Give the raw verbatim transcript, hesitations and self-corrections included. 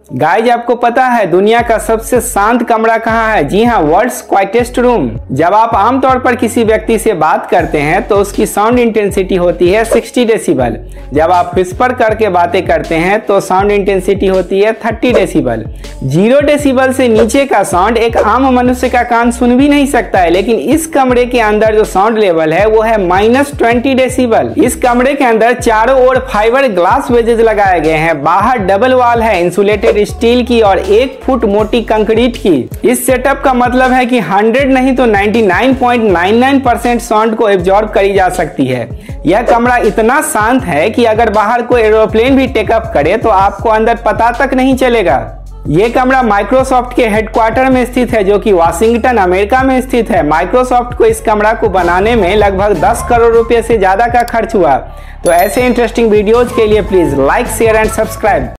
Guys आपको पता है दुनिया का सबसे शांत कमरा कहाँ है? जी हाँ, वर्ल्ड्स क्वाइटेस्ट रूम। जब आप आमतौर पर किसी व्यक्ति से बात करते हैं तो उसकी साउंड इंटेंसिटी होती है साठ डेसिबल। जब आप विस्पर करके बातें करते हैं तो साउंड इंटेंसिटी होती है तीस डेसिबल। जीरो डेसिबल से नीचे का साउंड एक आम मनुष्य का कान सुन भी नहीं सकता है, लेकिन इस कमरे के अंदर जो साउंड लेवल है वो है माइनस ट्वेंटी डेसिबल। इस कमरे के अंदर चारों ओर फाइबर ग्लास वेजेस लगाए गए हैं। बाहर डबल वॉल है इंसुलेटेड स्टील की और एक फुट मोटी कंक्रीट की। इस सेटअप का मतलब है कि सौ नहीं तो निन्यानवे पॉइंट नौ नौ परसेंट साउंड को एब्जॉर्ब करी जा सकती है। यह कमरा इतना शांत है कि अगर बाहर कोई एरोप्लेन भी टेकअप करे तो आपको अंदर पता तक नहीं चलेगा। ये कमरा माइक्रोसॉफ्ट के हेडक्वार्टर में स्थित है, जो कि वाशिंगटन अमेरिका में स्थित है। माइक्रोसॉफ्ट को इस कमरा को बनाने में लगभग दस करोड़ रुपए से ज्यादा का खर्च हुआ। तो ऐसे इंटरेस्टिंग वीडियोज के लिए please like share and subscribe.